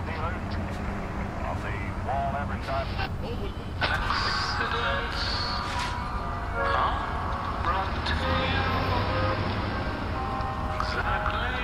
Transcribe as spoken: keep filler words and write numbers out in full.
dealers on the wall advertisement. Accidence. Huh? Brought to you. Exactly.